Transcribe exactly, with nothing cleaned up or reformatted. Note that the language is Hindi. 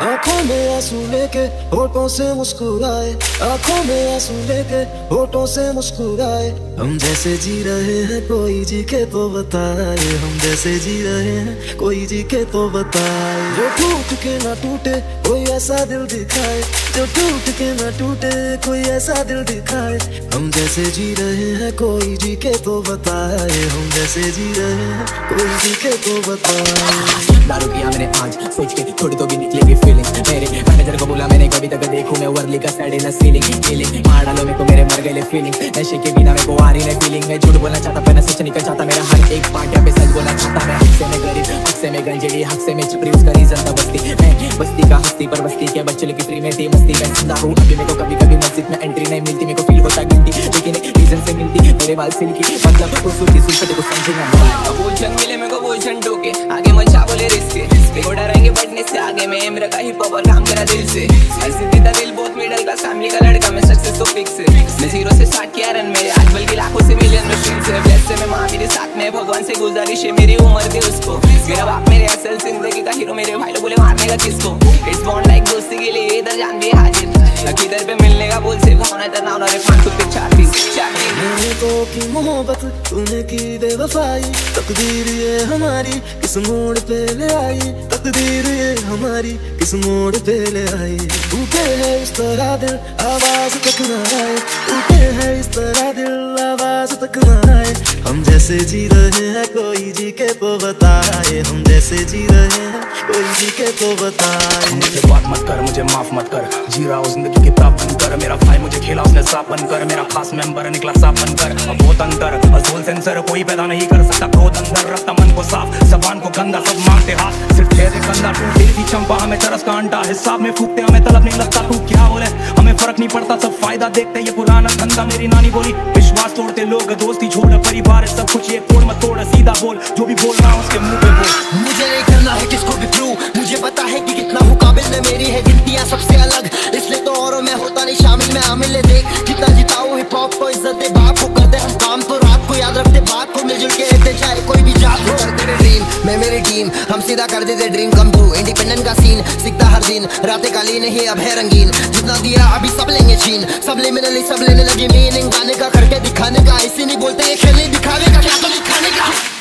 आंखों में आंसू लेके होठों से मुस्कुराए, आंखों में आंसू लेके होठों से मुस्कुराए। हम जैसे जी रहे हैं कोई जी के तो बताए, हम जैसे जी रहे हैं कोई जी के तो बताए। जो टूट के ना टूटे कोई ऐसा दिल दिखाए, जो टूट के ना टूटे कोई ऐसा दिल दिखाए। हम जैसे जी रहे हैं कोई जी के तो बताए, हम जैसे जी रहे हैं कोई जी के तो बताए। दारू पिया मैंने आज सोच के थोड़ी तो भी निकलेगी फीलिंग। मेरे मैनेजर को बोला मैंने कभी तक देखूं मैं वर्ली का सैड इन सीलिंग फीलिंग। मार डालो मेरे को मेरे मर गए फीलिंग, नशे के बिना मेरे को आ रही नहीं फीलिंग। मैं झूठ बोलना चाहता पर सच निकल चाहता, मेरा हर एक पार्ट पे सच बोलना चाहता। मैं हक से मैं गरीब, हक से मैं गंजेड़ी, हक से मैं छपरी, उसका रीजन था बस्ती। मैं बस्ती का हस्ती पर बस्ती के बच्चों की फ्री में थी मस्ती। मैं जिंदा हूँ अभी, मेरे को कभी कभी मस्जिद में एंट्री नहीं मिलती, मेरे को फील होता गिनती लेकिन रीजन से मिलती। मेरे बाल सिल्की मतलब खूबसूरती सुल्फते को समझेगा। बोल जंग मिले मेरे को बोल झंडों के आगे मंचा बोले रिस्क के डरेंगे बढ़ने से आगे। मैं एमरा का हिप हॉप और काम करा दिल से, सीधा दिल बहुत मिडल क्लास फैमिली का लड़का। मैं सक्सेस तो फिक्स है, मैं जीरो से स्टार्ट किया रन मेरे आज बल्कि लाखों से मिलियन में स्ट्रीम से। ब्लेस से मैं माँ मेरे साथ में भगवान से गुजारिश है मेरी उम्र दे उसको। मेरा बाप मेरे असल जिंदगी का हीरो, मेरे भाई लोग बोले मारने का किसको। इट्स बॉन्ड लाइक दोस्ती के लिए इधर जान भी हाजिर, किधर पे मिलने का बोल से भावना तरना उन्होंने फांसू पे चाहती चाहती। मैंने तो की मोहब्बत तूने की बेवफाई, तकदीर ये हमारी किस मोड़ पे ले आई, तकदीर ये हमारी किस मोड़ पे ले आई। टूटे है इस तरह दिल आवाज तक न आए, टूटे है इस तरह दिल आवाज तक न आए। हम जैसे जी रहे हैं कोई जी के तो बताए, हम जैसे जी रहे हैं कोई जी के तो बताए। मुझे बात मत कर, मुझे माफ मत कर, जी रहा हूँ जिंदगी किताब बनकर। मेरा भाई मुझे खेला उसने साफ बनकर, मेरा खास मेंबर निकला साफ बनकर। अब बहुत अंदर अजूल सेंसर कोई पैदा नहीं कर सकता, क्रोध अंदर रखता मन को साफ, जबान को गंदा सब मांगते हाथ, सिर्फ कह दे कंधा। तू दिल की चंपा हमें तरस का अंडा, हिसाब में फूकते हमें तलब नहीं लगता। तू क्या बोले हमें फर्क नहीं पड़ता, सब फायदा देखते ये पुराना धंधा। मेरी नानी बोली विश्वास तोड़ते लोग दोस्ती छोड़, परिवार सब कुछ ये तोड़ मत तोड़, सीधा बोल जो भी बोल रहा हूँ उसके मुंह पे बोल। मुझे नहीं करना है किसको भी प्रूव, मुझे पता है कि कितना हूँ काबिल। मैं मेरी है गिनतियाँ सबसे अलग, इसलिए तो औरों में होता नहीं शामिल। मैं आमिल देख कितना जिताऊँ हिप हॉप को, इज्जत दे बाप को, करते हम काम तो रात को, याद रखते बात को, मिलजुल के रहते चाहे कोई भी जात हो। करते रे ड्रीम मैं मेरी टीम, हम सीधा कर देते ड्रीम कम ट्रू। इंडिपेंडेंट का सीन सीखता हर दिन, रातें काली नहीं अब है रंगीन। जितना दिया अभी सब लेंगे छीन, सब ले मिनली सब लेने लगे मीनिंग। गाने का करके दिखाने का, ऐसे नहीं बोलते ये खेलने दिखाने का, क्या तो दिखाने का।